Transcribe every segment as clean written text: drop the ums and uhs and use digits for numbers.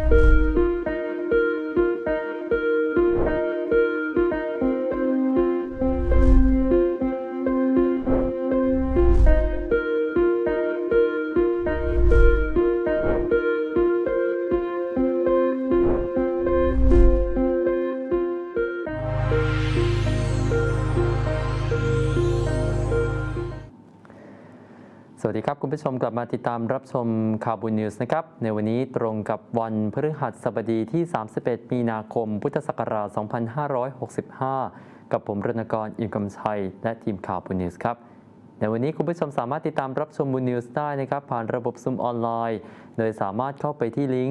สวัสดีครับคุณผู้ชมกลับมาติดตามรับชมข่าวบุญนิวส์นะครับในวันนี้ตรงกับวันพฤหัสบดีที่31มีนาคมพุทธศักราช2565กับผมรณกร อิ่มกำชัยและทีมข่าวบุญนิวส์ครับในวันนี้คุณผู้ชมสามารถติดตามรับชมบุญนิวส์ได้นะครับผ่านระบบ Zoom ออนไลน์โดยสามารถเข้าไปที่ลิงก์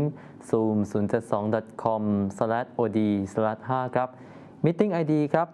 zoom072.com/od/5 ครับ Meeting ID ครับ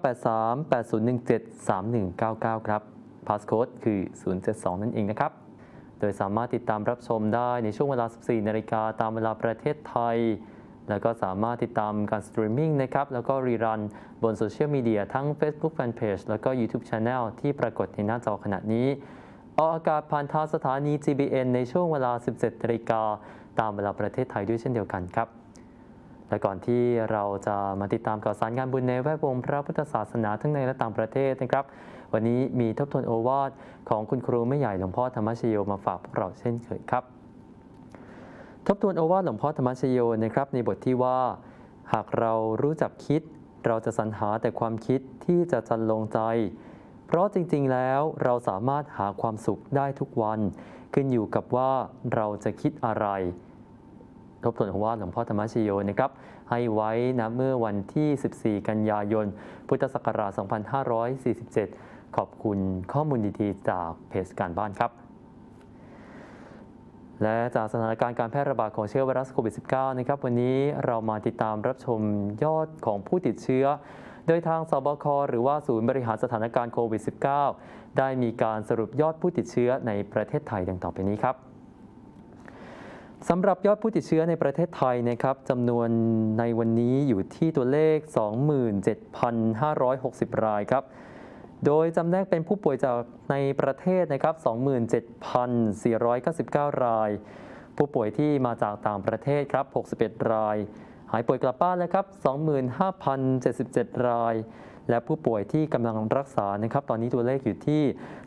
983-8017-3199 ครับพาสโค้ดคือ 072 นั่นเองนะครับโดยสามารถติดตามรับชมได้ในช่วงเวลา 14 นาฬิกาตามเวลาประเทศไทยแล้วก็สามารถติดตามการสตรีมมิ่งนะครับแล้วก็รีรันบนโซเชียลมีเดียทั้ง Facebook Fanpage แล้วก็ YouTube Channel ที่ปรากฏในหน้าจอขณะนี้ออกอากาศผ่านทางสถานี GBN ในช่วงเวลา 17 นาฬิกาตามเวลาประเทศไทยด้วยเช่นเดียวกันครับและก่อนที่เราจะมาติดตามข่าวสารงานบุญในแวดวงพระพุทธศาสนาทั้งในและต่างประเทศนะครับวันนี้มีทบทวนโอวาทของคุณครูแม่ใหญ่หลวงพ่อธรรมชโยมาฝากพวกเราเช่นเคยครับทบทวนโอวาทหลวงพ่อธรรมชโยนะครับในบทที่ว่าหากเรารู้จักคิดเราจะสรรหาแต่ความคิดที่จะจันลงใจเพราะจริงๆแล้วเราสามารถหาความสุขได้ทุกวันขึ้นอยู่กับว่าเราจะคิดอะไรทบทวนโอวาทหลวงพ่อธรรมชโยนะครับให้ไว้นะเมื่อวันที่14กันยายนพุทธศักราช2547ขอบคุณข้อมูลดีๆจากเพจการบ้านครับและจากสถานการณ์การแพร่ระบาดของเชื้อไวรัสโควิด -19 นะครับวันนี้เรามาติดตามรับชมยอดของผู้ติดเชื้อโดยทางสบคหรือว่าศูนย์บริหารสถานการณ์โควิด -19 ได้มีการสรุปยอดผู้ติดเชื้อในประเทศไทยดังต่อไปนี้ครับสำหรับยอดผู้ติดเชื้อในประเทศไทยนะครับจำนวนในวันนี้อยู่ที่ตัวเลข 27,560 รายครับโดยจำแนกเป็นผู้ป่วยจากในประเทศนะครับ 27,499 รายผู้ป่วยที่มาจากต่างประเทศครับ61รายหายป่วยกลับบ้านแล้วครับ 25,077 รายและผู้ป่วยที่กำลังรักษานะครับตอนนี้ตัวเลขอยู่ที่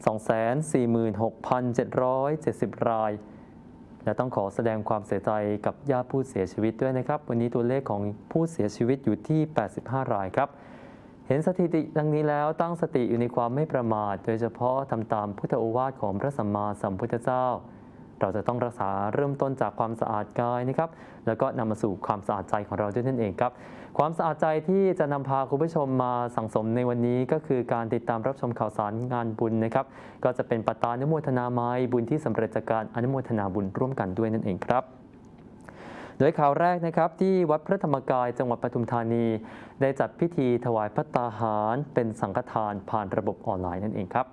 246,770 รายและต้องขอแสดงความเสียใจกับญาติผู้เสียชีวิตด้วยนะครับวันนี้ตัวเลขของผู้เสียชีวิตอยู่ที่85รายครับเห็นสถิติดังนี้แล้วตั้งสติอยู่ในความไม่ประมาทโดยเฉพาะทำตามพุทธโอวาทของพระสัมมาสัมพุทธเจ้าเราจะต้องรักษาเริ่มต้นจากความสะอาดกายนะครับแล้วก็นำมาสู่ความสะอาดใจของเราด้วยนั่นเองครับความสะอาดใจที่จะนำพาคุณผู้ชมมาสั่งสมในวันนี้ก็คือการติดตามรับชมข่าวสารงานบุญนะครับก็จะเป็นปัตตานุโมทนาไม้บุญที่สำเร็จจากการอนุโมทนาบุญร่วมกันด้วยนั่นเองครับโดยข่าวแรกนะครับที่วัดพระธรรมกายจังหวัดปทุมธานีได้จัดพิธีถวายภัตตาหารเป็นสังฆทานผ่านระบบออนไลน์นั่นเองครับ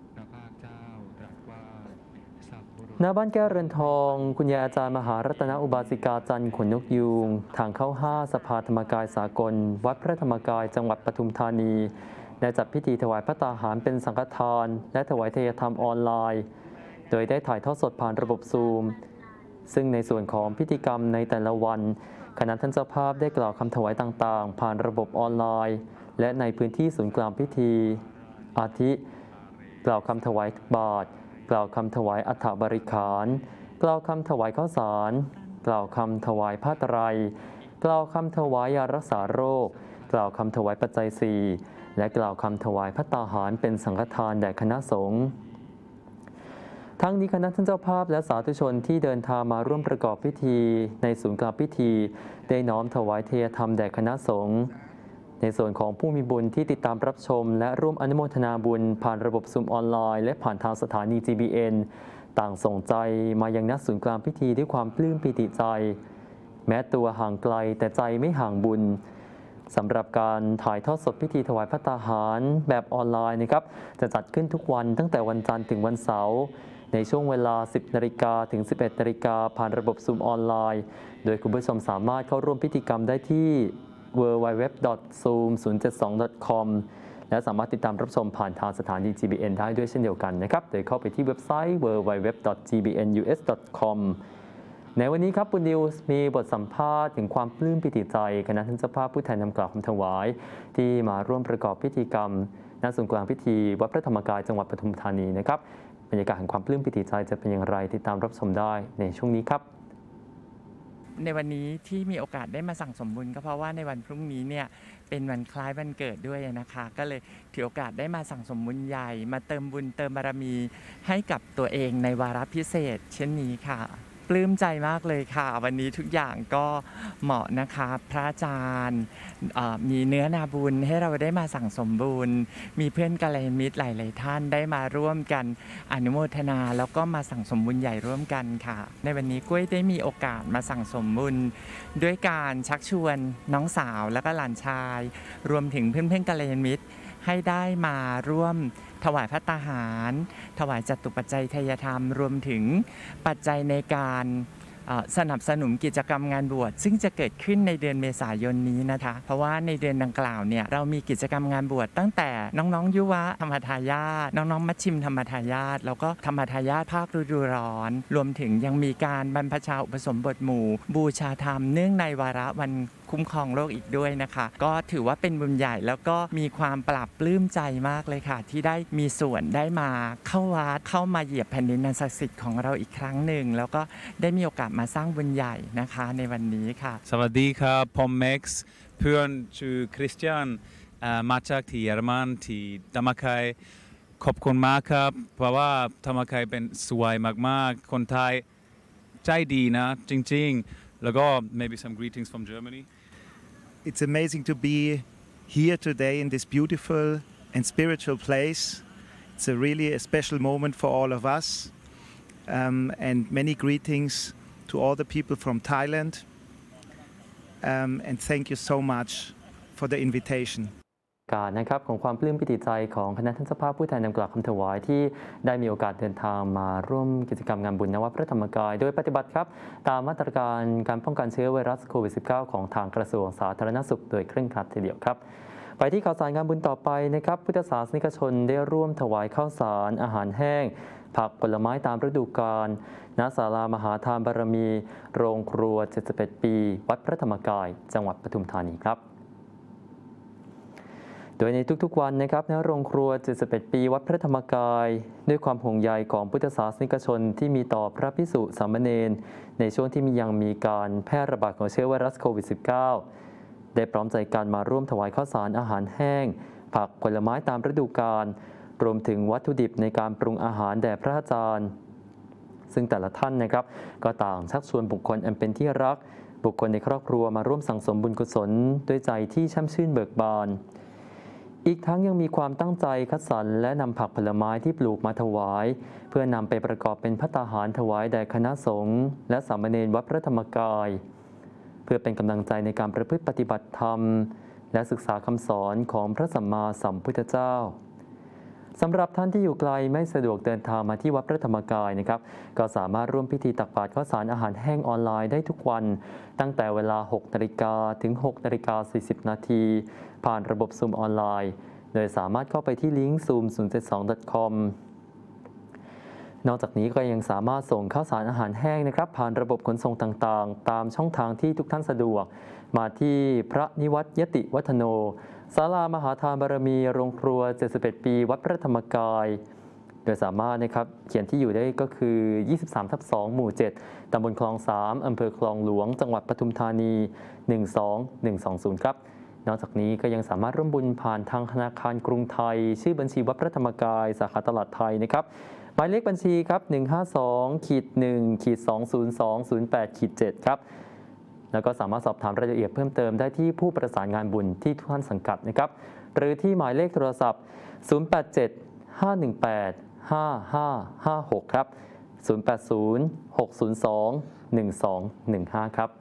ณ บ้านแก้วเรือนทองคุณยายอาจารย์มหารัตนอุบาสิกาจันทร์ขนนกยูงทางเข้า5สภาธรรมกายสากลวัดพระธรรมกายจังหวัดปทุมธานีได้จัดพิธีถวายภัตตาหารเป็นสังฆทานและถวายเทยธรรมออนไลน์โดยได้ถ่ายทอดสดผ่านระบบซูมซึ่งในส่วนของพิธีกรรมในแต่ละวันคณะท่านเจ้าภาพได้กล่าวคำถวายต่างๆผ่านระบบออนไลน์และในพื้นที่ศูนย์กลางพิธีอาทิกล่าวคำถวายบาตรกล่าวคำถวายอัฐบริขารกล่าวคำถวายข้าวสารกล่าวคำถวายผ้าไตรกล่าวคำถวายยารักษาโรคกล่าวคำถวายปัจจัย4และกล่าวคำถวายภัตตาหารเป็นสังฆทานแด่คณะสงฆ์ทั้งนี้คณะท่านเจ้าภาพและสาธุชนที่เดินทางมาร่วมประกอบพิธีในศูนย์กลางพิธีได้น้อมถวายเทยธรรมแด่คณะสงฆ์ในส่วนของผู้มีบุญที่ติดตามรับชมและร่วมอนุโมทนาบุญผ่านระบบซูมออนไลน์และผ่านทางสถานี GBN ต่างส่งใจมายังณศูนย์กลางพิธีด้วยความปลื้มปิติใจแม้ตัวห่างไกลแต่ใจไม่ห่างบุญสำหรับการถ่ายทอดสดพิธีถวายภัตตาหารแบบออนไลน์นะครับจะจัดขึ้นทุกวันตั้งแต่วันจันทร์ถึงวันเสาร์ในช่วงเวลา 10 นาฬิกาถึง 11 นาฬิกาผ่านระบบซูมออนไลน์โดยคุณผู้ชมสามารถเข้าร่วมพิธีกรรมได้ที่ www.zoom072.com และสามารถติดตามรับชมผ่านทางสถานี GBN ได้ด้วยเช่นเดียวกันนะครับโดยเข้าไปที่เว็บไซต์ www.gbnus.com ในวันนี้ครับคุณดิวมีบทสัมภาษณ์ถึงความปลื้มปิติใจคณะท่านเจ้าภาพผู้แทนนำกล่าวคำถวายที่มาร่วมประกอบพิธีกรรมณศูนย์กลางพิธีวัดพระธรรมกายจังหวัดปทุมธานีนะครับบรรยากาศแห่งความปลื้มปิติใจจะเป็นอย่างไรติดตามรับชมได้ในช่วงนี้ครับในวันนี้ที่มีโอกาสได้มาสั่งสมบุญก็เพราะว่าในวันพรุ่งนี้เนี่ยเป็นวันคล้ายวันเกิดด้วยนะคะก็เลยถือโอกาสได้มาสั่งสมบุญใหญ่มาเติมบุญเติมบารมีให้กับตัวเองในวาระพิเศษเช่นนี้ค่ะปลื้มใจมากเลยค่ะวันนี้ทุกอย่างก็เหมาะนะคะพระอาจารย์มีเนื้อนาบุญให้เราได้มาสั่งสมบุญมีเพื่อนกัลยาณมิตรหลายๆท่านได้มาร่วมกันอนุโมทนาแล้วก็มาสั่งสมบุญใหญ่ร่วมกันค่ะในวันนี้กุ้ยได้มีโอกาสมาสั่งสมบุญด้วยการชักชวนน้องสาวและก็หลานชายรวมถึงเพื่อนๆกัลยาณมิตรให้ได้มาร่วมถวายภัตตาหารถวายจตุปัจจัยทายธรรมรวมถึงปัจจัยในการสนับสนุนกิจกรรมงานบวชซึ่งจะเกิดขึ้นในเดือนเมษายนนี้นะคะเพราะว่าในเดือนดังกล่าวเนี่ยเรามีกิจกรรมงานบวชตั้งแต่น้องๆยุวะธรรมทายาทน้องๆมัชชิมธรรมทายาทแล้วก็ธรรมทายาทภาคฤดูร้อนรวมถึงยังมีการบรรพชาอุปสมบทหมู่บูชาธรรมเนื่องในวาระวันคุ้มครองโลกอีกด้วยนะคะก็ถือว่าเป็นบุญใหญ่แล้วก็มีความปราบปลื้มใจมากเลยค่ะที่ได้มีส่วนได้มาเข้าวัดเข้ามาเหยียบแผ่นดินอันศักดิ์สิทธิ์ของเราอีกครั้งหนึ่งแล้วก็ได้มีโอกาสมาสร้างบุญใหญ่นะคะในวันนี้ค่ะสวัสดีครับผมแม็กซ์เพื่อนชื่อคริสเตียนมาจากที่เยอรมันที่ธรรมกายขอบคุณมากครับเพราะว่าธรรมกายเป็นสวยมากๆคนไทยใจดีนะจริงๆแล้วก็ maybe some greetings from Germany It's amazing to be here today in this beautiful and spiritual place. It's a really a special moment for all of us. And many greetings to all the people from Thailand. And thank you so much for the invitation. การนะครับของความปลื้มปิติใจของคณะท่านเจ้าภาพผู้แทนนำกล่าวคำถวายที่ได้มีโอกาสเดินทางมาร่วมกิจกรรมงานบุญณวัดพระธรรมกายโดยปฏิบัติครับตามมาตรการการป้องกันเชื้อไวรัสโควิด -19 ของทางกระทรวงสาธารณสุขโดยเคร่งครัดทีเดียวครับไปที่ข่าวสารงานบุญต่อไปนะครับพุทธศาสนิกชนได้ร่วมถวายข้าวสารอาหารแห้งผักผลไม้ตามฤดูกาลณศาลามหาทานบารมีโรงครัว71ปีวัดพระธรรมกายจังหวัดปทุมธานีครับโดยในทุกๆวันนะครับณโรงครัว71ปีวัดพระธรรมกายด้วยความห่วงใยของพุทธศาสนิกชนที่มีต่อพระภิกษุสามเณรในช่วงที่ยังมีการแพร่ระบาดของเชื้อไวรัสโควิด -19 ได้พร้อมใจกันมาร่วมถวายข้าวสารอาหารแห้งผักผลไม้ตามฤดูกาลรวมถึงวัตถุดิบในการปรุงอาหารแด่พระอาจารย์ซึ่งแต่ละท่านนะครับก็ต่างชักชวนบุคคลอันเป็นที่รักบุคคลในครอบครัวมาร่วมสั่งสมบุญกุศลด้วยใจที่ช่ำชื่นเบิกบานอีกทั้งยังมีความตั้งใจคัดสรรและนำผักผลไม้ที่ปลูกมาถวายเพื่อนำไปประกอบเป็นภัตตาหารถวายแด่คณะสงฆ์และสามเณรวัดพระธรรมกายเพื่อเป็นกำลังใจในการประพฤติปฏิบัติธรรมและศึกษาคำสอนของพระสัมมาสัมพุทธเจ้าสำหรับท่านที่อยู่ไกลไม่สะดวกเดินทางมาที่วัดพระธรรมกายนะครับก็สามารถร่วมพิธีตักบาตรข้าวสารอาหารแห้งออนไลน์ได้ทุกวันตั้งแต่เวลา 6 นาฬิกาถึง 6 นาฬิกา 40 นาทีผ่านระบบ Zoom ออนไลน์โดยสามารถเข้าไปที่ลิงก์ zoom072.com นอกจากนี้ก็ยังสามารถส่งข้าวสารอาหารแห้งนะครับผ่านระบบขนส่งต่างๆตามช่องทางที่ทุกท่านสะดวกมาที่พระนิวัตยติวัฒโนศาลามหาทานบารมีโรงครัว71ปีวัดพระธรรมกายโดยสามารถนะครับเขียนที่อยู่ได้ก็คือ 23/2 หมู่ 7 ตำบลคลอง 3 อำเภอคลองหลวงจังหวัดปทุมธานี 12120 ครับนอกจากนี้ก็ยังสามารถร่วมบุญผ่านทางธนาคารกรุงไทยชื่อบัญชีวัดพระธรรมกายสาขาตลาดไทยนะครับหมายเลขบัญชีครับ 152-1-20208-7 ครับแล้วก็สามารถสอบถามรายละเอียดเพิ่มเติมได้ที่ผู้ประสานงานบุญที่ทุกท่านสังกัดนะครับหรือที่หมายเลขโทรศัพท์ 087-518-5556 ครับ 080-602-1215 ครับ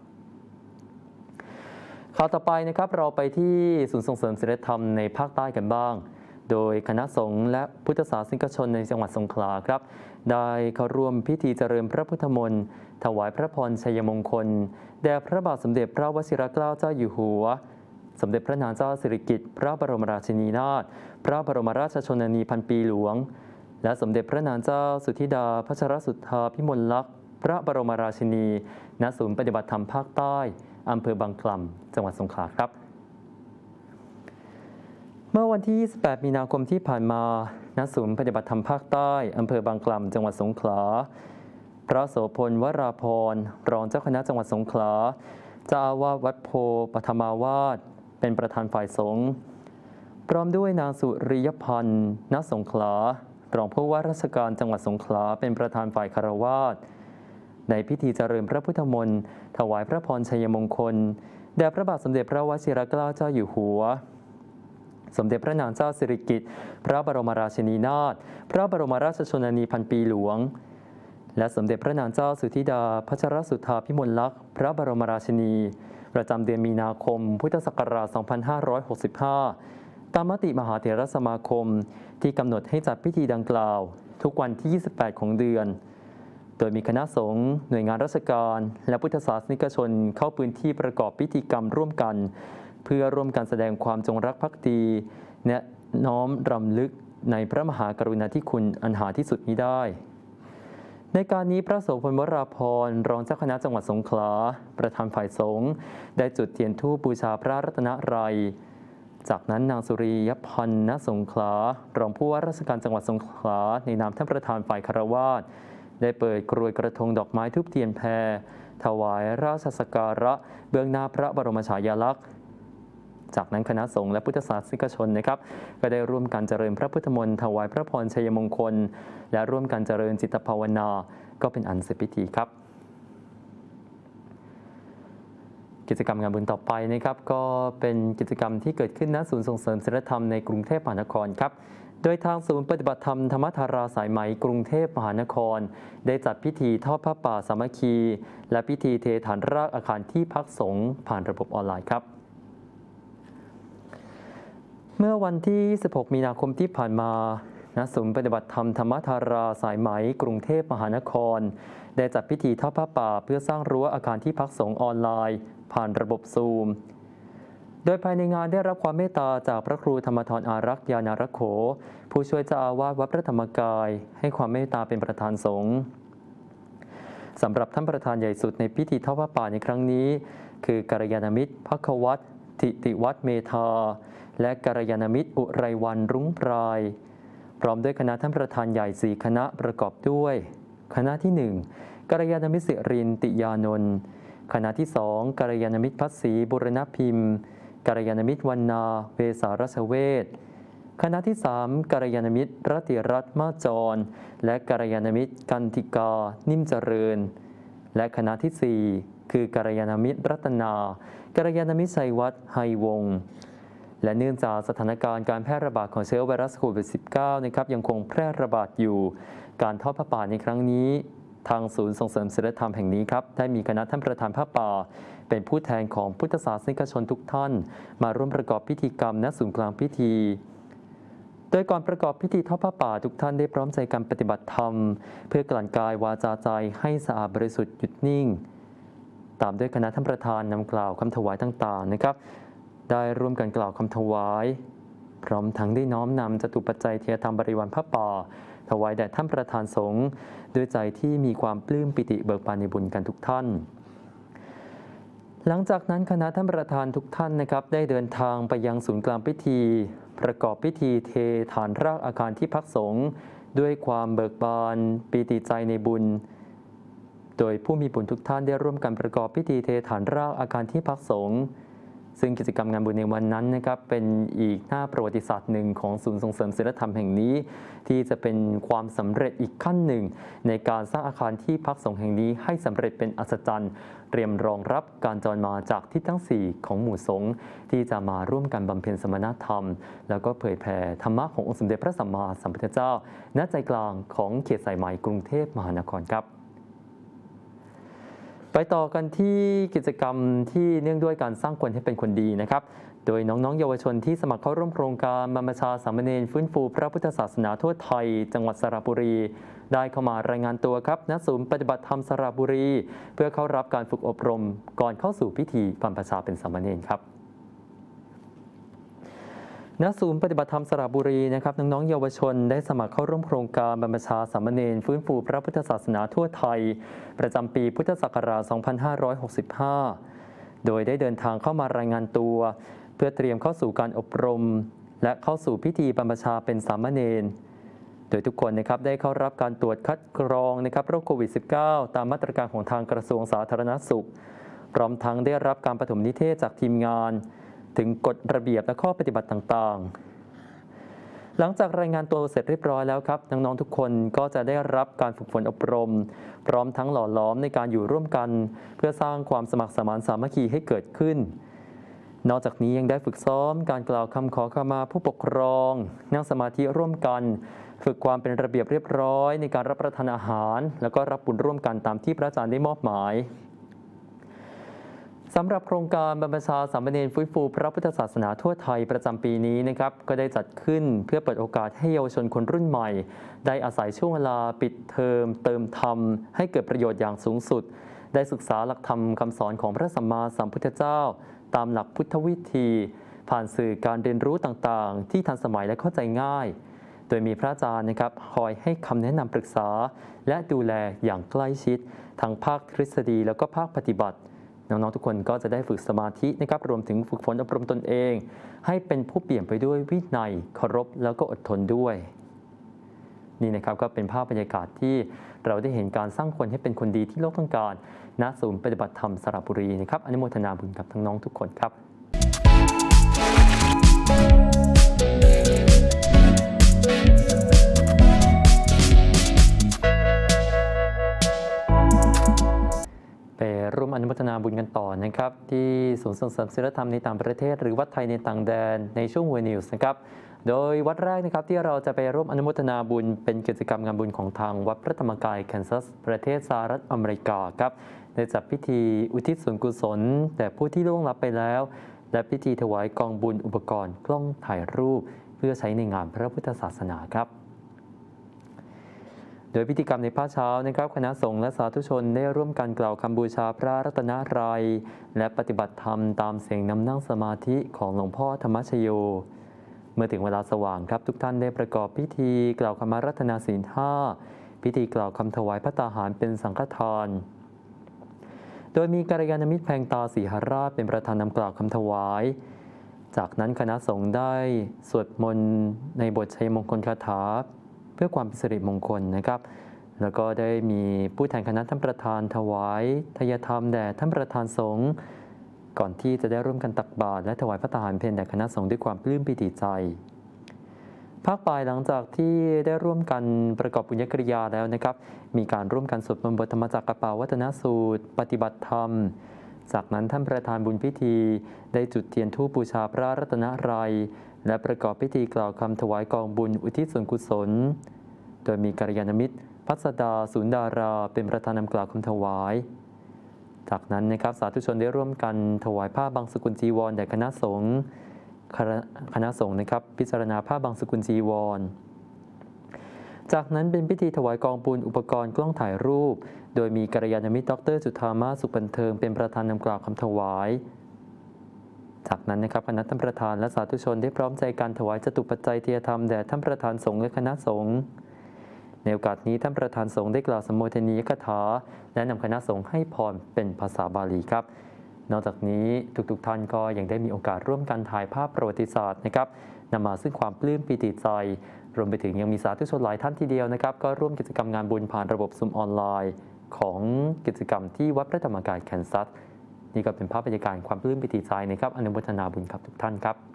ข่าวต่อไปนะครับเราไปที่ศูนย์ส่งเสริมศีลธรรมในภาคใต้กันบ้างโดยคณะสงฆ์และพุทธศาสนิกชนในจังหวัดสงขลาครับได้เข้าร่วมพิธีเจริญพระพุทธมนต์ถวายพระพรชัยมงคลแด่พระบาทสมเด็จพระวชิรเกล้าเจ้าอยู่หัวสมเด็จพระนางเจ้าสิริกิติ์พระบรมราชินีนาถพระบรมราชชนนีพันปีหลวงและสมเด็จพระนางเจ้าสุธิดาพัชรสุทธาภิมลลักษณ์พระบรมราชินีณศูนย์ปฏิบัติธรรมภาคใต้อำเภอบางกล่ำจังหวัดสงขลาครับเมื่อวันที่ 28 มีนาคมที่ผ่านมาณศูนย์ปฏิบัติธรรมภาคใต้อำเภอบางกล่ำจังหวัดสงขลาพระโสพลวราพรรองเจ้าคณะจังหวัดสงขลาเจ้าอาวาสวัดโพปฐมาวาสเป็นประธานฝ่ายสงฆ์พร้อมด้วยนางสุริยพันธ์ ณ สงขลารองผู้ว่าราชการจังหวัดสงขลาเป็นประธานฝ่ายคฤหัสถ์ในพิธีเจริญพระพุทธมนต์ถวายพระพรชัยมงคลแด่พระบาทสมเด็จพระวชิรเกล้าเจ้าอยู่หัวสมเด็จพระนางเจ้าสิริกิติ์พระบรมราชินีนาถพระบรมราชชนนีพันปีหลวงและสมเด็จพระนางเจ้าสุธิดาพัชรสุทธาพิมลลักษณ์พระบรมราชินีประจำเดือนมีนาคมพุทธศักราช 2565 ตามมติมหาเถรสมาคมที่กำหนดให้จัดพิธีดังกล่าวทุกวันที่ 28 ของเดือนโดยมีคณะสงฆ์หน่วยงานราชการและพุทธศาสนิกชนเข้าพื้นที่ประกอบพิธีกรรมร่วมกันเพื่อร่วมกันแสดงความจงรักภักดีและน้อมรำลึกในพระมหากรุณาธิคุณอันหาที่สุดมิได้ในการนี้พระโสพลวราพรรองเจ้าคณะจังหวัดสงขลาประธานฝ่ายสงฆ์ได้จุดเทียนธูปบูชาพระรัตนตรัยจากนั้นนางสุริยพันธ์ ณ สงขลารองผู้ว่าราชการจังหวัดสงขลาในนามท่านประธานฝ่ายคฤหัสถ์ได้เปิดกรวยกระทงดอกไม้ธูปเทียนแพรถวายราชสักการะเบื้องหน้าพระบรมฉายาลักษณ์จากนั้นคณะสงฆ์และพุทธศาสนิกชนนะครับก็ได้ร่วมกันเจริญพระพุทธมนต์ถวายพระพรชัยมงคลและร่วมกันเจริญจิตภาวนาก็เป็นอันเสร็จพิธีครับกิจกรรมงานบุญต่อไปนะครับก็เป็นกิจกรรมที่เกิดขึ้นณศูนย์ส่งเสริมศีลธรรมในกรุงเทพมหานครครับโดยทางศูนย์ปฏิบัติธรรมธรรมธาราสายไหมกรุงเทพมหานครได้จัดพิธีทอดผ้าป่าสามัคคีและพิธีเทฐานรากอาคารที่พักสงฆ์ผ่านระบบออนไลน์ครับเมื่อวันที่ 16 มีนาคมที่ผ่านมาณศูนย์ปฏิบัติธรรมธรรมธาราสายไหมกรุงเทพมหานครได้จัดพิธีทอดผ้าป่าเพื่อสร้างรั้วอาคารที่พักสงฆ์ออนไลน์ผ่านระบบซูมโดยภายในงานได้รับความเมตตาจากพระครูธรรมธรอารักษ์ยานรักโขผู้ช่วยเจ้าอาวาสวัดพระธรรมกายให้ความเมตตาเป็นประธานสงฆ์สำหรับท่านประธานใหญ่สุดในพิธีทอดผ้าป่าในครั้งนี้คือกัลยาณมิตรภัควัตรทิติวัฒน์เมธาและกัลยาณมิตรอุไรวันรุ้งปรายพร้อมด้วยคณะท่านประธานใหญ่4คณะประกอบด้วยคณะที่1กัลยาณมิตรสิรินติยานนท์คณะที่2กัลยาณมิตรพัศรีบุรณพิมพ์กัลยาณมิตรวรรณาเวสาราชเวชคณะที่3กัลยาณมิตรรัติรัตน์มาจรและกัลยาณมิตรกันติกานิ่มเจริญและคณะที่4คือกัลยาณมิตรรัตนากัลยาณมิตรชัยวัฒน์ไฮวงศ์และเนื่องจากสถานการณ์การแพร่ระบาดของเชื้อไวรัสโควิด -19 นะครับยังคงแพร่ระบาดอยู่การทอดผ้าป่าในครั้งนี้ทางศูนย์ส่งเสริมศีลธรรมแห่งนี้ครับได้มีคณะท่านประธานผ้าป่าเป็นผู้แทนของพุทธศาสนิกชนทุกท่านมาร่วมประกอบพิธีกรรมณศูนย์กลางพิธีโดยก่อนประกอบพิธีทอดผ้าป่าทุกท่านได้พร้อมใจกันปฏิบัติธรรมเพื่อกลั่นกายวาจาใจให้สะอาดบริสุทธิ์หยุดนิ่งตามด้วยคณะท่านประธานนำกล่าวคำถวายต่างๆนะครับได้ร่วมกันกล่าวคำถวายพร้อมทั้งได้น้อมนำจตุปัจจัยเทียธรรมบริวารผ้าป่าถวายแด่ท่านประธานสงฆ์ด้วยใจที่มีความปลื้มปิติเบิกบานในบุญกันทุกท่านหลังจากนั้นคณะท่านประธานทุกท่านนะครับได้เดินทางไปยังศูนย์กลางพิธีประกอบพิธีเทฐานรากอาคารที่พักสงฆ์ด้วยความเบิกบานปิติใจในบุญโดยผู้มีบุญทุกท่านได้ร่วมกันประกอบพิธีเทฐานรากอาคารที่พักสงฆ์ซึ่งกิจกรรมงานบุญในวันนั้นนะครับเป็นอีกหน้าประวัติศาสตร์หนึ่งของศูนย์ส่งเสริมศีลธรรมแห่งนี้ที่จะเป็นความสำเร็จอีกขั้นหนึ่งในการสร้างอาคารที่พักสงฆ์แห่งนี้ให้สำเร็จเป็นอัศจรรย์เตรียมรองรับการจรมาจากทิศทั้ง4ของหมู่สงฆ์ที่จะมาร่วมกันบำเพ็ญสมณธรรมแล้วก็เผยแผ่ธรรมะขององค์สมเด็จพระสัมมาสัมพุทธเจ้าณใจกลางของเขตสายไหมกรุงเทพมหานครครับไปต่อกันที่กิจกรรมที่เนื่องด้วยการสร้างคนให้เป็นคนดีนะครับโดยน้องๆเยาวชนที่สมัครเข้าร่วมโครงการบรรพชาสามเณรฟื้นฟูพระพุทธศาสนาทั่วไทยจังหวัดสระบุรีได้เข้ามารายงานตัวครับณศูนย์ปฏิบัติธรรมสระบุรีเพื่อเข้ารับการฝึกอบรมก่อนเข้าสู่พิธีบรรพชาเป็นสามเณรครับณศูนย์ปฏิบัติธรรมสระบุรีนะครับน้องๆเยาวชนได้สมัครเข้าร่วมโครงการบรรพชาสามเณรฟื้นฟูพระพุทธศาสนาทั่วไทยประจำปีพุทธศักราช 2565 โดยได้เดินทางเข้ามารายงานตัวเพื่อเตรียมเข้าสู่การอบรมและเข้าสู่พิธีบรรพชาเป็นสามเณรโดยทุกคนนะครับได้เข้ารับการตรวจคัดกรองนะครับโรคโควิด -19 ตามมาตรการของทางกระทรวงสาธารณสุขพร้อมทั้งได้รับการปฐมนิเทศจากทีมงานถึงกฎระเบียบและข้อปฏิบัติต่างๆหลังจากรายงานตัวเสร็จเรียบร้อยแล้วครับน้องๆทุกคนก็จะได้รับการฝึกฝนอบรมพร้อมทั้งหล่อหลอมในการอยู่ร่วมกันเพื่อสร้างความสมัครสมานสามัคคีให้เกิดขึ้นนอกจากนี้ยังได้ฝึกซ้อมการกล่าวคำขอขมาผู้ปกครองนั่งสมาธิร่วมกันฝึกความเป็นระเบียบเรียบร้อยในการรับประทานอาหารแล้วก็รับบุญร่วมกันตามที่พระอาจารย์ได้มอบหมายสำหรับโครงการบรรพชาสามเณรฟื้นฟูพระพุทธศาสนาทั่วไทยประจำปีนี้นะครับก็ได้จัดขึ้นเพื่อเปิดโอกาสให้เยาวชนคนรุ่นใหม่ได้อาศัยช่วงเวลาปิดเทอมเติมธรรมให้เกิดประโยชน์อย่างสูงสุดได้ศึกษาหลักธรรมคำสอนของพระสัมมาสัมพุทธเจ้าตามหลักพุทธวิธีผ่านสื่อการเรียนรู้ต่างๆที่ทันสมัยและเข้าใจง่ายโดยมีพระอาจารย์นะครับคอยให้คำแนะนำปรึกษาและดูแลอย่างใกล้ชิดทั้งภาคทฤษฎีแล้วก็ภาคปฏิบัติน้องๆทุกคนก็จะได้ฝึกสมาธินะครับรวมถึงฝึกฝนอบรมตนเองให้เป็นผู้เปี่ยมไปด้วยวินัยเคารพแล้วก็อดทนด้วยนี่นะครับก็เป็นภาพบรรยากาศที่เราได้เห็นการสร้างคนให้เป็นคนดีที่โลกต้องการณศูนย์ปฏิบัติธรรมสระบุรีนะครับอนุโมทนาบุญกับทั้งน้องทุกคนครับไปร่วมอนุโมทนาบุญกันต่อนะครับที่ศูนย์ส่งเสริมศีลธรรมในต่างประเทศหรือวัดไทยในต่างแดนในช่วงWorld Newsนะครับโดยวัดแรกนะครับที่เราจะไปร่วมอนุโมทนาบุญเป็นกิจกรรมงานบุญของทางวัดพระธรรมกายแคนซัสประเทศสหรัฐอเมริกาครับได้จัดพิธีอุทิศส่วนกุศลแด่ผู้ที่ล่วงลับไปแล้วและพิธีถวายกองบุญอุปกรณ์กล้องถ่ายรูปเพื่อใช้ในงานพระพุทธศาสนาครับโดยพิธีกรรมในภาคเช้านะครับคณะสงฆ์และสาธุชนได้ร่วมกันกล่าวคำบูชาพระรัตนตรัยและปฏิบัติธรรมตามเสียงนำนั่งสมาธิของหลวงพ่อธรรมชโยเมื่อถึงเวลาสว่างครับทุกท่านได้ประกอบพิธีกล่าวคำอาราธนาศีล 5พิธีกล่าวคำถวายภัตตาหารเป็นสังฆทานโดยมีกัลยาณมิตรแพงตาสีหราชเป็นประธานนำกล่าวคำถวายจากนั้นคณะสงฆ์ได้สวดมนต์ในบทชัยมงคลคาถาเพื่อความเป็นสิริมงคลนะครับแล้วก็ได้มีผู้แทนคณะท่านประธานถวายทายธรรมแด่ท่านประธานสงฆ์ก่อนที่จะได้ร่วมกันตักบาตรและถวายพระทหารเพลแด่คณะสงฆ์ด้วยความปลื้มปิติใจภาคบ่ายหลังจากที่ได้ร่วมกันประกอบบุญกิริยาแล้วนะครับมีการร่วมกันสวดมนต์บทธรรมจักรปวัตนสูตรปฏิบัติธรรมจากนั้นท่านประธานบุญพิธีได้จุดเทียนธูปบูชาพระรัตนตรัยและประกอบพิธีกล่าวคำถวายกองบุญอุทิศส่วนกุศลโดยมีกัลยาณมิตรพัสดาศูนย์ดาราเป็นประธานนำกล่าวคำถวายจากนั้นนะครับสาธุชนได้ร่วมกันถวายผ้าบางสกุลจีวรแด่คณะสงฆ์นะครับพิจารณาผ้าบางสกุลจีวรจากนั้นเป็นพิธีถวายกองบุญอุปกรณ์กล้องถ่ายรูปโดยมีกัลยาณมิตรดร.จุฑามาสุขบันเทิงเป็นประธานนำกล่าวคำถวายจากนั้นนะครับคณะท่านประธานและสาธุชนได้พร้อมใจการถวายจตุปัจจัยเทียธรรมแด่ท่านประธานสงฆ์และคณะสงฆ์ในโอกาสนี้ท่านประธานสงฆ์ได้กล่าวสมโภชนียกถาและนำคณะสงฆ์ให้พรเป็นภาษาบาลีครับนอกจากนี้ทุกท่านก็ยังได้มีโอกาสร่วมกันถ่ายภาพประวัติศาสตร์นะครับนำมาซึ่งความปลื้มปิติใจรวมไปถึงยังมีสาธุชนหลายท่านทีเดียวนะครับก็ร่วมกิจกรรมงานบุญผ่านระบบซูมออนไลน์ของกิจกรรมที่วัดพระธรรมกายแคนซัสนี่ก็เป็นภาพบรรยากาศความปลื้มปิติใจนะครับอนุโมทนาบุญกับทุกท่านครับ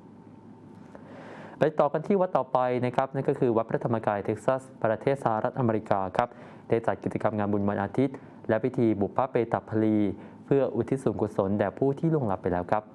ไปต่อกันที่วัดต่อไปนะครับนั่นก็คือวัดพระธรรมกายเท็กซัสประเทศสหรัฐอเมริกาครับได้จัดกิจกรรมงานบุญวันอาทิตย์และพิธีบุพเพเปตพลีเพื่ออุทิศส่วนกุศลแด่ผู้ที่ล่วงลับไปแล้วครับ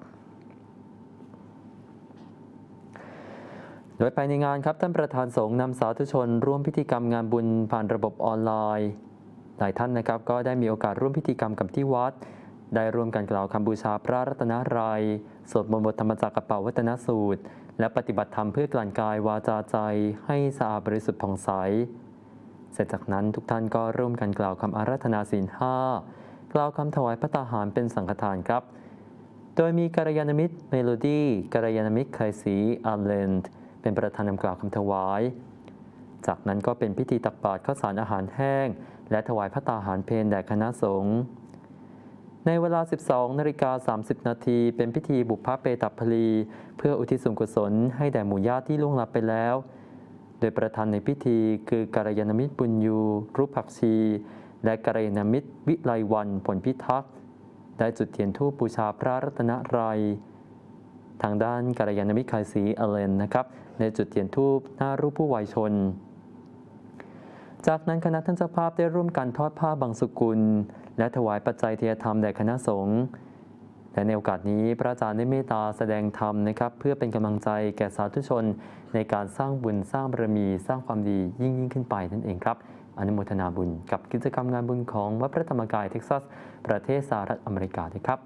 โดยภายในงานครับท่านประธานสงฆ์นำสาธุชนร่วมพิธีกรรมงานบุญผ่านระบบออนไลน์หลายท่านนะครับก็ได้มีโอกาสร่วมพิธีกรรมกับที่วัดได้ร่วมกันกล่าวคำบูชาพระรัตนตรัยสวดมนต์บทธรรมจักรปวัตนสูตรและปฏิบัติธรรมเพื่อกลั่นกายวาจาใจให้สะอาดบริสุทธิ์ผ่องใสเสร็จจากนั้นทุกท่านก็ร่วมกันกล่าวคำอาราธนาศีล 5กล่าวคำถวายภัตตาหารเป็นสังฆทานครับโดยมีกัลยาณมิตรเมโลดี้กัลยาณมิตรไคสีอาร์เลนด์เป็นประธานนำกล่าวคำถวายจากนั้นก็เป็นพิธีตักบาตรข้าวสารอาหารแห้งและถวายพระตาหารเพลแด่คณะสงฆ์ในเวลา 12:30 นาทีเป็นพิธีบุพเพตัพพลีเพื่ออุทิศส่วนกุศลให้แด่หมู่ญาติที่ล่วงลับไปแล้วโดยประธานในพิธีคือกัลยาณมิตรบุญยูรุภักชีและกัลยาณมิตรวิไลวรรณผลพิทักษ์ได้จุดเทียนธูปบูชาพระรัตนตรัยทางด้านกัลยาณมิตรไคสีอาเลนนะครับในจุดเทียนธูปหน้ารูปผู้วัยชนจากนั้นคณะท่านเจ้าภาพได้ร่วมกันทอดผ้าบังสุกุลและถวายปัจจัยเทียธรรมแด่คณะสงฆ์และในโอกาสนี้พระอาจารย์ได้เมตตาแสดงธรรมนะครับเพื่อเป็นกำลังใจแก่สาธุชนในการสร้างบุญสร้างบารมีสร้างความดียิ่งขึ้นไปนั่นเองครับอนุโมทนาบุญกับกิจกรรมงานบุญของวัดพระธรรมกายเท็กซัสประเทศสหรัฐอเมริกาด้วยครับ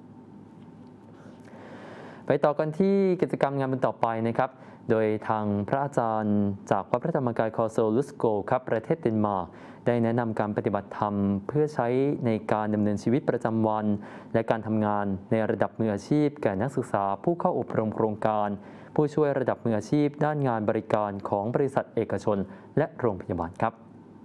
ไปต่อกันที่กิจกรรมงานบุญต่อไปนะครับโดยทางพระอาจารย์จากวัดพระธรรมกายคอโซลุสโกครับประเทศเดนมาร์กได้แนะนำการปฏิบัติธรรมเพื่อใช้ในการดำเนินชีวิตประจำวันและการทำงานในระดับมืออาชีพแก่นักศึกษาผู้เข้าอบรมโครงการผู้ช่วยระดับมืออาชีพด้านงานบริการของบริษัทเอกชนและโรงพยาบาลครับ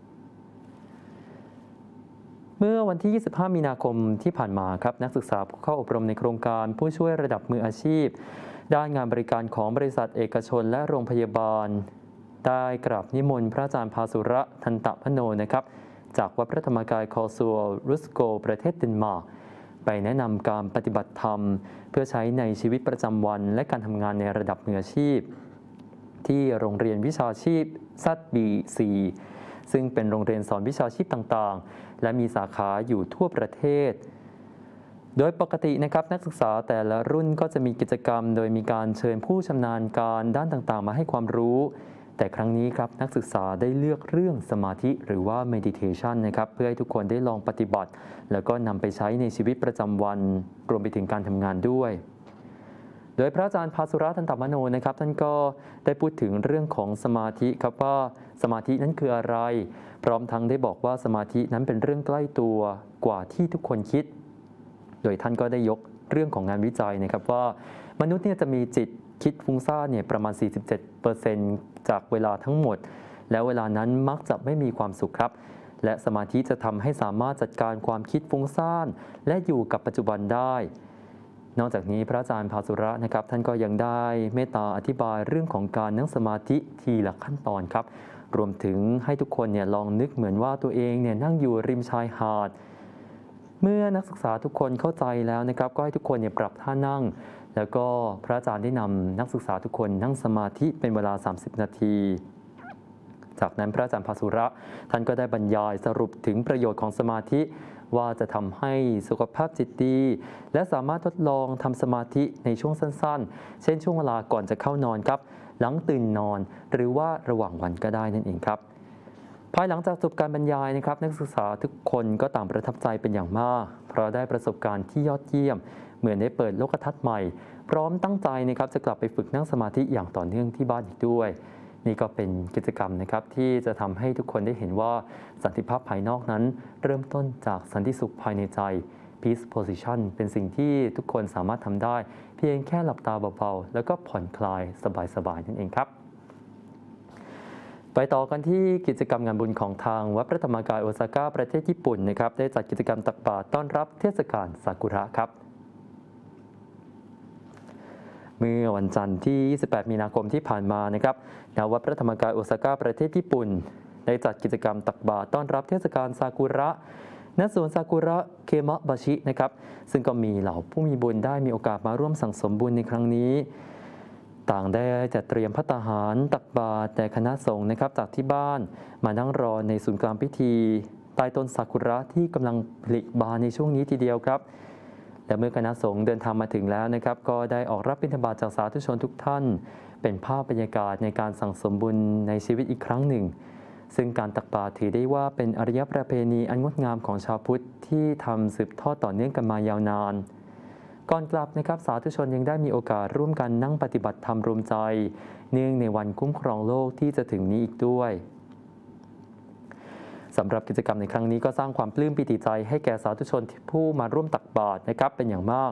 เมื่อวันที่ 25 มีนาคมที่ผ่านมาครับนักศึกษาผู้เข้าอบรมในโครงการผู้ช่วยระดับมืออาชีพด้านงานบริการของบริษัทเอกชนและโรงพยาบาลได้กราบนิมนต์พระอาจารย์ภาสุระทันตะพโนนะครับจากวัดพระธรรมกายคอซัวรุสโกประเทศเดนมาร์กไปแนะนำการปฏิบัติธรรมเพื่อใช้ในชีวิตประจำวันและการทำงานในระดับมืออาชีพที่โรงเรียนวิชาชีพ ZBC ซึ่งเป็นโรงเรียนสอนวิชาชีพต่างๆและมีสาขาอยู่ทั่วประเทศโดยปกตินะครับนักศึกษาแต่ละรุ่นก็จะมีกิจกรรมโดยมีการเชิญผู้ชำนาญการด้านต่างๆมาให้ความรู้แต่ครั้งนี้ครับนักศึกษาได้เลือกเรื่องสมาธิหรือว่า meditation นะครับเพื่อให้ทุกคนได้ลองปฏิบัติแล้วก็นำไปใช้ในชีวิตประจำวันรวมไปถึงการทำงานด้วยโดยพระอาจารย์ภาสุระทันตมโนนะครับท่านก็ได้พูดถึงเรื่องของสมาธิครับว่าสมาธินั้นคืออะไรพร้อมทั้งได้บอกว่าสมาธินั้นเป็นเรื่องใกล้ตัวกว่าที่ทุกคนคิดโดยท่านก็ได้ยกเรื่องของงานวิจัยนะครับว่ามนุษย์เนี่ยจะมีจิตคิดฟุ้งซ่านเนี่ยประมาณ 47% จากเวลาทั้งหมดแล้วเวลานั้นมักจะไม่มีความสุขครับและสมาธิจะทำให้สามารถจัดการความคิดฟุ้งซ่านและอยู่กับปัจจุบันได้นอกจากนี้พระอาจารย์ภาสุระนะครับท่านก็ยังได้เมตตาอธิบายเรื่องของการนั่งสมาธิทีละขั้นตอนครับรวมถึงให้ทุกคนเนี่ยลองนึกเหมือนว่าตัวเองเนี่ยนั่งอยู่ริมชายหาดเมื่อนักศึกษาทุกคนเข้าใจแล้วนะครับก็ให้ทุกคนเนี่ยปรับท่านั่งแล้วก็พระอาจารย์ได้นำนักศึกษาทุกคนนั่งสมาธิเป็นเวลา30 นาทีจากนั้นพระอาจารย์ภาสุระท่านก็ได้บรรยายสรุปถึงประโยชน์ของสมาธิว่าจะทำให้สุขภาพจิตดีและสามารถทดลองทำสมาธิในช่วงสั้นๆเช่นช่วงเวลาก่อนจะเข้านอนครับหลังตื่นนอนหรือว่าระหว่างวันก็ได้นั่นเองครับภายหลังจากจบการบรรยายนะครับนักศึกษาทุกคนก็ต่างประทับใจเป็นอย่างมากเพราะได้ประสบการณ์ที่ยอดเยี่ยมเหมือนได้เปิดโลกทัศน์ใหม่พร้อมตั้งใจนะครับจะกลับไปฝึกนั่งสมาธิอย่างต่อเนื่องที่บ้านอีกด้วยนี่ก็เป็นกิจกรรมนะครับที่จะทำให้ทุกคนได้เห็นว่าสันติภาพภายนอกนั้นเริ่มต้นจากสันติสุขภายในใจ Peace Position เป็นสิ่งที่ทุกคนสามารถทำได้เพียงแค่หลับตาเบาๆแล้วก็ผ่อนคลายสบายๆนั่นเองครับไปต่อกันที่กิจกรรมงานบุญของทางวัดพระธรรมกายโอซาก้าประเทศญี่ปุ่นนะครับได้จัดกิจกรรมตักบาตรต้อนรับเทศกาลซากุระครับเมื่อวันจันทร์ที่ 28 มีนาคมที่ผ่านมานะครับณ วัดพระธรรมกายโอซาก้าประเทศญี่ปุ่นได้จัดกิจกรรมตักบาตรต้อนรับเทศกาลซากุระณ สวนซากุระเคมะบาชินะครับซึ่งก็มีเหล่าผู้มีบุญได้มีโอกาสมาร่วมสั่งสมบุญในครั้งนี้ต่างได้จัดเตรียมภัตตาหารตักบาตรแด่คณะสงฆ์นะครับจากที่บ้านมานั่งรอในศูนย์กลางพิธีใต้ต้นซากุระที่กำลังผลิบานในช่วงนี้ทีเดียวครับและเมื่อคณะสงฆ์เดินทางมาถึงแล้วนะครับก็ได้ออกรับบิณฑบาตจากสาธุชนทุกท่านเป็นภาพบรรยากาศในการสั่งสมบุญในชีวิตอีกครั้งหนึ่งซึ่งการตักบาตรถือได้ว่าเป็นอารยประเพณีอันงดงามของชาวพุทธที่ทำสืบทอดต่อเนื่องกันมายาวนานก่อนกลับนะครับสาธุชนยังได้มีโอกาสร่วมกันนั่งปฏิบัติธรรมรวมใจเนื่องในวันคุ้มครองโลกที่จะถึงนี้อีกด้วยสำหรับกิจกรรมในครั้งนี้ก็สร้างความปลื้มปิติใจให้แก่สาธุชนผู้มาร่วมตักบาตรนะครับเป็นอย่างมาก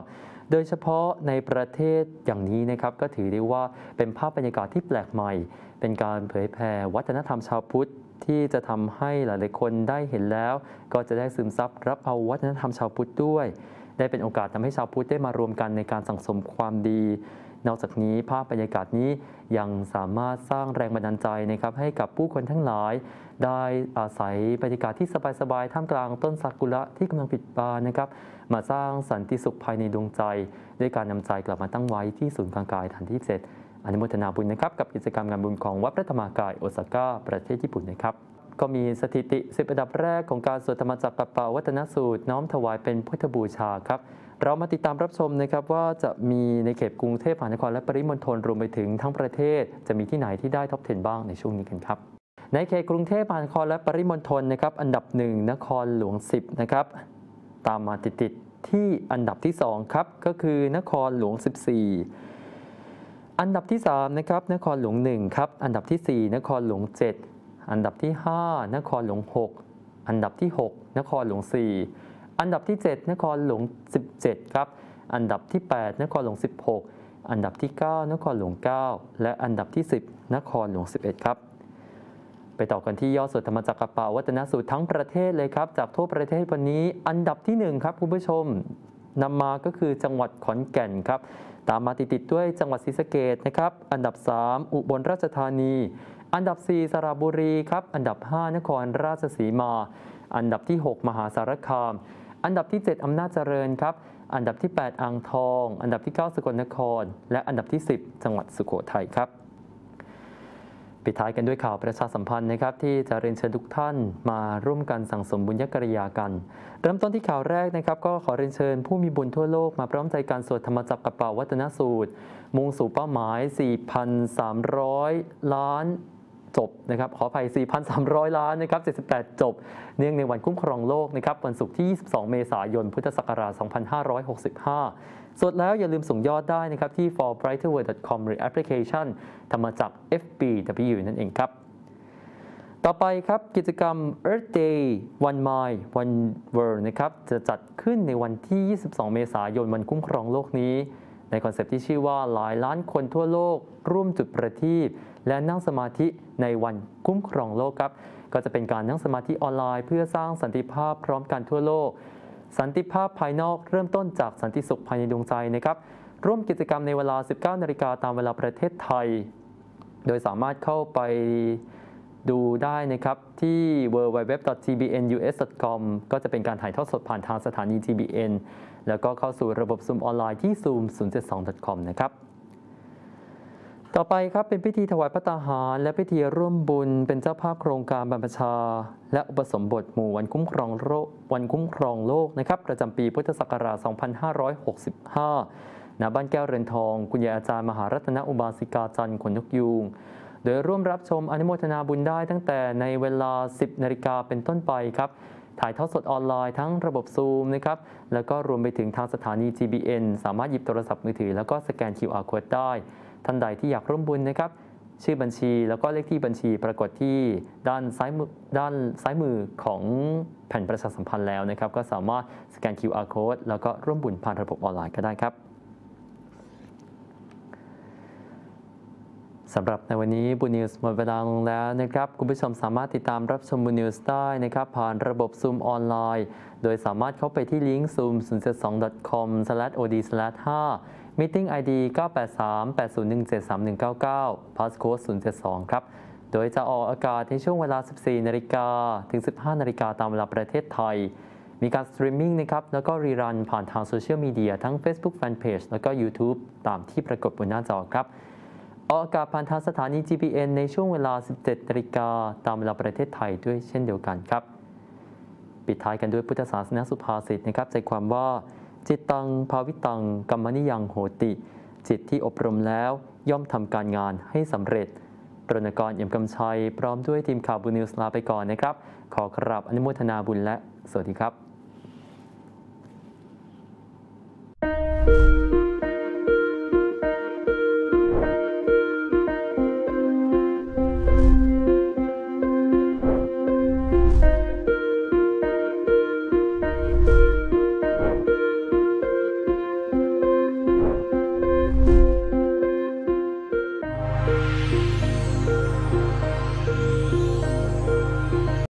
โดยเฉพาะในประเทศอย่างนี้นะครับก็ถือได้ว่าเป็นภาพบรรยากาศที่แปลกใหม่เป็นการเผยแผ่วัฒนธรรมชาวพุทธที่จะทำให้หลายๆคนได้เห็นแล้วก็จะได้ซึมซับรับเอาวัฒนธรรมชาวพุทธด้วยได้เป็นโอกาสทำให้ชาวพุทธได้มารวมกันในการสั่งสมความดีนอกจากนี้ภาพบรรยากาศนี้ยังสามารถสร้างแรงบันดาลใจนะครับให้กับผู้คนทั้งหลายได้อาศัยบรรยากาศที่สบายๆท่ามกลางต้นซากุระที่กำลังปิดบานนะครับมาสร้างสันติสุขภายในดวงใจด้วยการนำใจกลับมาตั้งไว้ที่ศูนย์กลางกายฐานที่ 7อนุโมทนาบุญนะครับกับกิจกรรมงานบุญของวัดพระธรรมกายโอซาก้าประเทศญี่ปุ่นนะครับก็มีสถิติ10อันดับแรกของการสวดธรรมจักรปปวัตนสูตรน้อมถวายเป็นพุทธบูชาครับเรามาติดตามรับชมนะครับว่าจะมีในเขตกรุงเทพมหานครและปริมณฑลรวมไปถึงทั้งประเทศจะมีที่ไหนที่ได้ท็อป 10 บ้างในช่วงนี้กันครับในเขตกรุงเทพมหานครและปริมณฑลนะครับอันดับ1นครหลวง10นะครับตามมาติดที่อันดับที่2ครับก็คือนครหลวง14อันดับที่3นะครับนครหลวง1ครับอันดับที่4นครหลวง7อันดับที่5นครหลวง6อันดับที่6นครหลวง4อันดับที่7นครหลวง17ครับอันดับที่8นครหลวง16อันดับที่9นครหลวง9และอันดับที่10นครหลวง11ครับไปต่อกันที่ยอดสวดธรรมจักรปวัตนสูตรทั้งประเทศเลยครับจากทั่วประเทศวันนี้อันดับที่1ครับคุณผู้ชมนำมาก็คือจังหวัดขอนแก่นครับตามมาติดด้วยจังหวัดศรีสะเกษนะครับอันดับ3อุบลราชธานีอันดับ4สระบุรีครับอันดับ5นครราชสีมาอันดับที่6มหาสารคามอันดับที่7อำนาจเจริญครับอันดับที่8อ่างทองอันดับที่9สกลนครและอันดับที่10จังหวัดสุโขทัยครับปิดท้ายกันด้วยข่าวประชาสัมพันธ์นะครับที่จะเรียนเชิญทุกท่านมาร่วมกันสั่งสมบุญญกริยากันเริ่มต้นที่ข่าวแรกนะครับก็ขอเรียนเชิญผู้มีบุญทั่วโลกมาพร้อมใจการสวดธรรมจักรปวัตนสูตรมุ่งสู่เป้าหมาย 4,300 ล้านจบนะครับขออภัย 4,300 ล้านนะครับ78จบเนื่องในวันคุ้มครองโลกนะครับวันศุกร์ที่22เมษายนพุทธศักราช2565สวดแล้วอย่าลืมส่งยอดได้นะครับที่ forbrighterworld.com หรือแอปพลิเคชันธรรมจักร FBW นั่นเองครับต่อไปครับกิจกรรม Earth Day One Mile One World นะครับจะจัดขึ้นในวันที่22เมษายนวันคุ้มครองโลกนี้ในคอนเซปต์ที่ชื่อว่าหลายล้านคนทั่วโลกร่วมจุดประทีปและนั่งสมาธิในวันคุ้มครองโลกครับก็จะเป็นการนั่งสมาธิออนไลน์เพื่อสร้างสันติภาพพร้อมกันทั่วโลกสันติภาพภายนอกเริ่มต้นจากสันติสุขภายในดวงใจนะครับร่วมกิจกรรมในเวลา 19 นาฬิกาตามเวลาประเทศไทยโดยสามารถเข้าไปดูได้นะครับที่ www.tbnus.com ก็จะเป็นการถ่ายทอดสดผ่านทางสถานี TBN แล้วก็เข้าสู่ระบบ Zoom ออนไลน์ที่ zoom072.com นะครับต่อไปครับเป็นพิธีถวายภัตตาหารและพิธีร่วมบุญเป็นเจ้าภาพโครงการบรรพชาและอุปสมบทหมู่วันคุ้มครองโลกนะครับประจำปีพุทธศักราช 2565 ณ บ้านแก้วเรือนทองคุณยายอาจารย์มหารัตนอุบาสิกาจันทร์ขนนกยูงโดยร่วมรับชมอนุโมทนาบุญได้ตั้งแต่ในเวลา 10 นาฬิกาเป็นต้นไปครับถ่ายทอดสดออนไลน์ทั้งระบบ Zoom นะครับแล้วก็รวมไปถึงทางสถานี TBN สามารถหยิบโทรศัพท์มือถือแล้วก็สแกน QR Code ได้ท่านใดที่อยากร่วมบุญนะครับชื่อบัญชีแล้วก็เลขที่บัญชีปรากฏที่ด้านซ้ายมือของแผ่นประชาสัมพันธ์แล้วนะครับก็สามารถสแกน QR Code แล้วก็ร่วมบุญผ่านระบบออนไลน์ก็ได้ครับสำหรับในวันนี้บุญนิวส์หมดเวลาลงแล้วนะครับคุณผู้ชมสามารถติดตามรับชมบุญนิวส์ได้นะครับผ่านระบบ Zoom ออนไลน์โดยสามารถเข้าไปที่ลิงก์ zoom072.com/od/5 Meeting ID 983-801-73199 Passcode 072 ครับโดยจะออกอากาศในช่วงเวลา 14 นาฬิกาถึง 15 นาฬิกาตามเวลาประเทศไทยมีการสตรีมมิ่งนะครับแล้วก็รีรันผ่านทางโซเชียลมีเดียทั้ง Facebook Fanpage แล้วก็ YouTube ตามที่ปรากฏบนหน้าจอครับออกอากาศผ่านทางสถานี GBN ในช่วงเวลา 17 นาฬิกาตามเวลาประเทศไทยด้วยเช่นเดียวกันครับปิดท้ายกันด้วยพุทธศาสนสุภาษิตนะครับใจความว่าจิตตังภาวิตังกัมมนิยังโหติจิตที่อบรมแล้วย่อมทำการงานให้สำเร็จรณกร เอี่ยมกำชัยพร้อมด้วยทีมข่าวบุญนิวส์ลาไปก่อนนะครับขอกราบอนุโมทนาบุญและสวัสดีครับ